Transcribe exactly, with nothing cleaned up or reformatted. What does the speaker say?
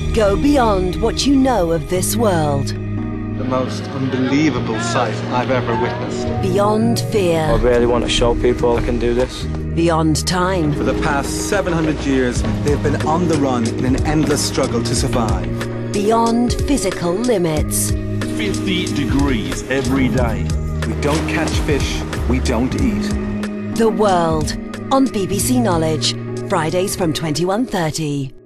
Go beyond what you know of this world. The most unbelievable sight I've ever witnessed. Beyond fear. I really want to show people I can do this. Beyond time. For the past seven hundred years, they've been on the run in an endless struggle to survive. Beyond physical limits. fifty degrees every day. We don't catch fish, we don't eat. The World on B B C Knowledge, Fridays from twenty-one thirty.